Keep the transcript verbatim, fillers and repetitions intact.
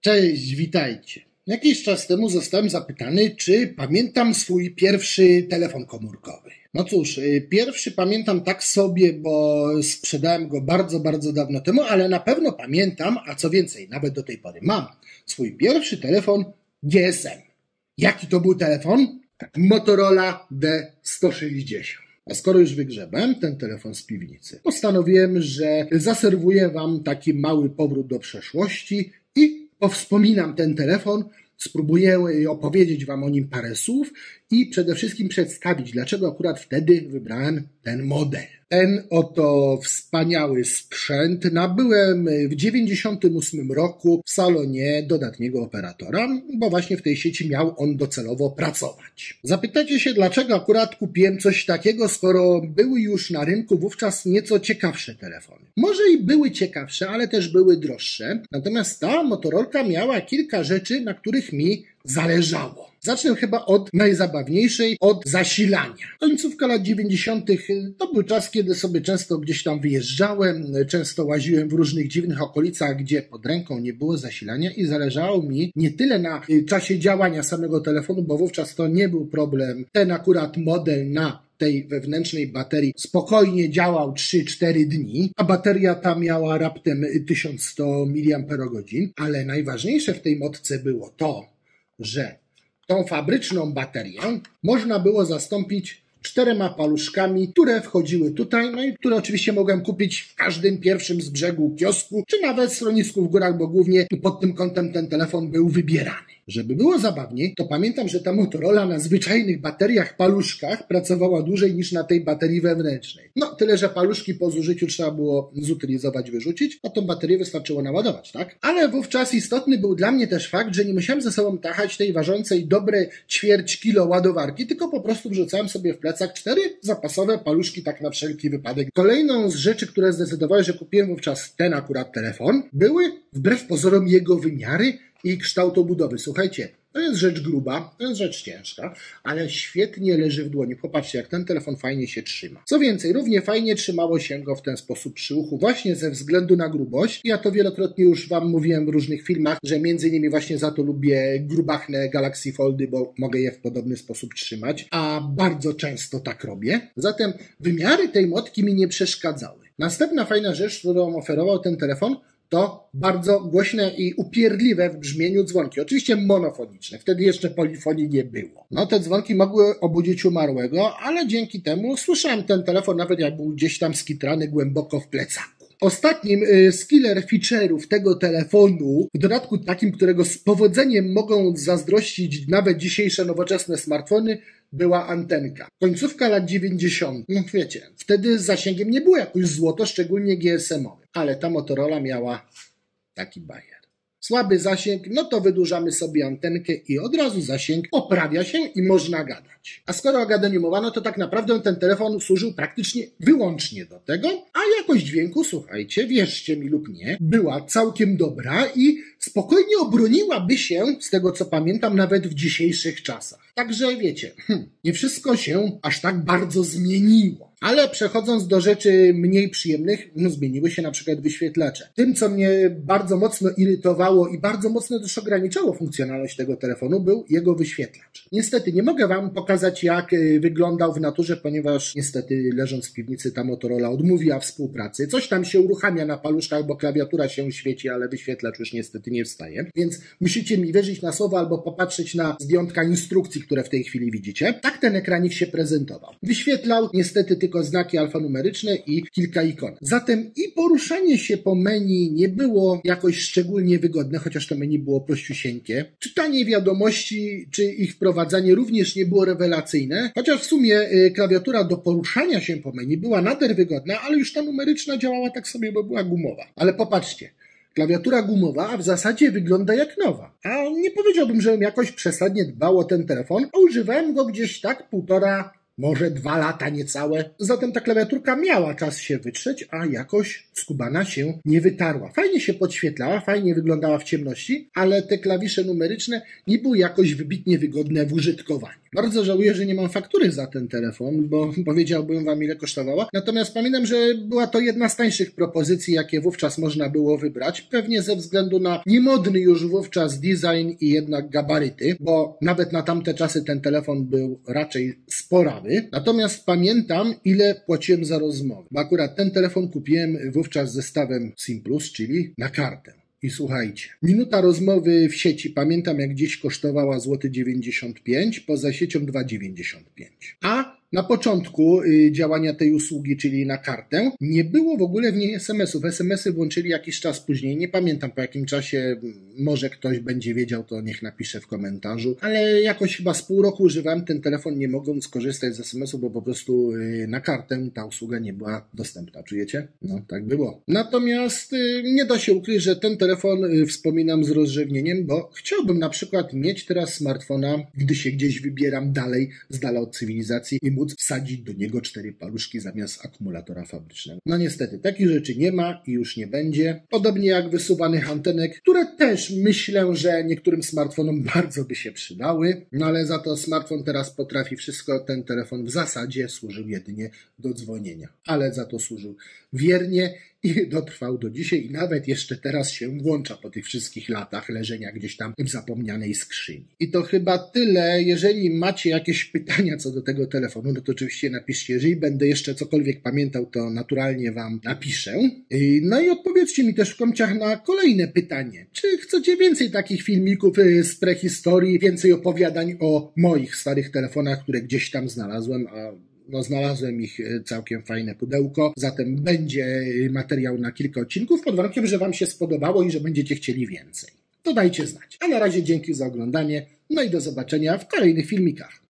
Cześć, witajcie. Jakiś czas temu zostałem zapytany, czy pamiętam swój pierwszy telefon komórkowy. No cóż, pierwszy pamiętam tak sobie, bo sprzedałem go bardzo, bardzo dawno temu, ale na pewno pamiętam, a co więcej, nawet do tej pory mam, swój pierwszy telefon G S M. Jaki to był telefon? Motorola D sto sześćdziesiąt. A skoro już wygrzebałem ten telefon z piwnicy, postanowiłem, że zaserwuję wam taki mały powrót do przeszłości i powspominam ten telefon, spróbuję opowiedzieć wam o nim parę słów i przede wszystkim przedstawić, dlaczego akurat wtedy wybrałem ten model. Ten oto wspaniały sprzęt nabyłem w dziewięćdziesiątym ósmym roku w salonie dodatniego operatora, bo właśnie w tej sieci miał on docelowo pracować. Zapytacie się, dlaczego akurat kupiłem coś takiego, skoro były już na rynku wówczas nieco ciekawsze telefony. Może i były ciekawsze, ale też były droższe, natomiast ta Motorolka miała kilka rzeczy, na których mi zależało. Zacznę chyba od najzabawniejszej, od zasilania. Końcówka lat dziewięćdziesiątych to był czas, kiedy sobie często gdzieś tam wyjeżdżałem, często łaziłem w różnych dziwnych okolicach, gdzie pod ręką nie było zasilania i zależało mi nie tyle na czasie działania samego telefonu, bo wówczas to nie był problem. Ten akurat model na tej wewnętrznej baterii spokojnie działał trzy cztery dni, a bateria ta miała raptem tysiąc sto miliamperogodzin, ale najważniejsze w tej modce było to, że tą fabryczną baterię można było zastąpić czterema paluszkami, które wchodziły tutaj, no i które oczywiście mogłem kupić w każdym pierwszym z brzegu kiosku, czy nawet schronisku w górach, bo głównie pod tym kątem ten telefon był wybierany. Żeby było zabawniej, to pamiętam, że ta Motorola na zwyczajnych bateriach paluszkach pracowała dłużej niż na tej baterii wewnętrznej. No, tyle, że paluszki po zużyciu trzeba było zutylizować, wyrzucić, a tą baterię wystarczyło naładować, tak? Ale wówczas istotny był dla mnie też fakt, że nie musiałem ze sobą tachać tej ważącej dobre ćwierć kilo ładowarki, tylko po prostu wrzucałem sobie w plecak cztery zapasowe paluszki, tak na wszelki wypadek. Kolejną z rzeczy, które zdecydowały, że kupiłem wówczas ten akurat telefon, były wbrew pozorom jego wymiary i kształtobudowy. Słuchajcie, to jest rzecz gruba, to jest rzecz ciężka, ale świetnie leży w dłoni. Popatrzcie, jak ten telefon fajnie się trzyma. Co więcej, równie fajnie trzymało się go w ten sposób przy uchu, właśnie ze względu na grubość. Ja to wielokrotnie już wam mówiłem w różnych filmach, że między innymi właśnie za to lubię grubachne Galaxy Foldy, bo mogę je w podobny sposób trzymać, a bardzo często tak robię. Zatem wymiary tej motki mi nie przeszkadzały. Następna fajna rzecz, którą oferował ten telefon, to bardzo głośne i upierdliwe w brzmieniu dzwonki. Oczywiście monofoniczne, wtedy jeszcze polifonii nie było. No te dzwonki mogły obudzić umarłego, ale dzięki temu słyszałem ten telefon, nawet jak był gdzieś tam skitrany głęboko w plecaku. Ostatnim z killer feature'ów tego telefonu, w dodatku takim, którego z powodzeniem mogą zazdrościć nawet dzisiejsze nowoczesne smartfony, była antenka. Końcówka lat dziewięćdziesiątych. No wiecie, wtedy z zasięgiem nie było jakoś złoto, szczególnie G S M-owy. Ale ta Motorola miała taki bajer. Słaby zasięg, no to wydłużamy sobie antenkę i od razu zasięg poprawia się i można gadać. A skoro o gadaniu mowa, no to tak naprawdę ten telefon służył praktycznie wyłącznie do tego, a jakość dźwięku, słuchajcie, wierzcie mi lub nie, była całkiem dobra i spokojnie obroniłaby się, z tego co pamiętam, nawet w dzisiejszych czasach. Także wiecie, hmm, nie wszystko się aż tak bardzo zmieniło. Ale przechodząc do rzeczy mniej przyjemnych, no zmieniły się na przykład wyświetlacze. Tym, co mnie bardzo mocno irytowało i bardzo mocno też ograniczało funkcjonalność tego telefonu, był jego wyświetlacz. Niestety nie mogę wam pokazać, jak wyglądał w naturze, ponieważ niestety leżąc w piwnicy ta Motorola odmówiła współpracy. Coś tam się uruchamia na paluszkach, bo klawiatura się świeci, ale wyświetlacz już niestety nie wstaje. Więc musicie mi wierzyć na słowo albo popatrzeć na zdjątka instrukcji, które w tej chwili widzicie. Tak ten ekranik się prezentował. Wyświetlał niestety tylko znaki alfanumeryczne i kilka ikon. Zatem i poruszanie się po menu nie było jakoś szczególnie wygodne, chociaż to menu było prościusieńkie. Czytanie wiadomości czy ich wprowadzanie również nie było rewelacyjne, chociaż w sumie y, klawiatura do poruszania się po menu była nader wygodna, ale już ta numeryczna działała tak sobie, bo była gumowa. Ale popatrzcie. Klawiatura gumowa, a w zasadzie wygląda jak nowa. A nie powiedziałbym, żebym jakoś przesadnie dbał o ten telefon, a używałem go gdzieś tak półtora może dwa lata niecałe. Zatem ta klawiaturka miała czas się wytrzeć, a jakoś skubana się nie wytarła. Fajnie się podświetlała, fajnie wyglądała w ciemności, ale te klawisze numeryczne nie były jakoś wybitnie wygodne w użytkowaniu. Bardzo żałuję, że nie mam faktury za ten telefon, bo powiedziałbym wam, ile kosztowała. Natomiast pamiętam, że była to jedna z tańszych propozycji, jakie wówczas można było wybrać. Pewnie ze względu na niemodny już wówczas design i jednak gabaryty, bo nawet na tamte czasy ten telefon był raczej sporawy. Natomiast pamiętam, ile płaciłem za rozmowę. Bo akurat ten telefon kupiłem wówczas z zestawem SIM plus, czyli na kartę. I słuchajcie, minuta rozmowy w sieci, pamiętam jak gdzieś kosztowała złoty dziewięćdziesiąt pięć, poza siecią dwa dziewięćdziesiąt pięć. A na początku y, działania tej usługi, czyli na kartę, nie było w ogóle w niej es em esów. es em esy włączyli jakiś czas później, nie pamiętam po jakim czasie, może ktoś będzie wiedział, to niech napisze w komentarzu, ale jakoś chyba z pół roku używałem ten telefon, nie mogąc skorzystać z es em esów, bo po prostu y, na kartę ta usługa nie była dostępna, czujecie? No, tak było. Natomiast y, nie da się ukryć, że ten telefon y, wspominam z rozrzewnieniem, bo chciałbym na przykład mieć teraz smartfona, gdy się gdzieś wybieram dalej, z dala od cywilizacji i móc wsadzić do niego cztery paluszki zamiast akumulatora fabrycznego. No niestety, takich rzeczy nie ma i już nie będzie. Podobnie jak wysuwanych antenek, które też myślę, że niektórym smartfonom bardzo by się przydały, no ale za to smartfon teraz potrafi wszystko, ten telefon w zasadzie służył jedynie do dzwonienia, ale za to służył wiernie i dotrwał do dzisiaj i nawet jeszcze teraz się włącza po tych wszystkich latach leżenia gdzieś tam w zapomnianej skrzyni. I to chyba tyle. Jeżeli macie jakieś pytania co do tego telefonu, no to oczywiście napiszcie. Jeżeli będę jeszcze cokolwiek pamiętał, to naturalnie wam napiszę. No i odpowiedzcie mi też w komciach na kolejne pytanie. Czy chcecie więcej takich filmików z prehistorii, więcej opowiadań o moich starych telefonach, które gdzieś tam znalazłem, a no znalazłem ich całkiem fajne pudełko, zatem będzie materiał na kilka odcinków, pod warunkiem, że wam się spodobało i że będziecie chcieli więcej. To dajcie znać. A na razie dzięki za oglądanie, no i do zobaczenia w kolejnych filmikach.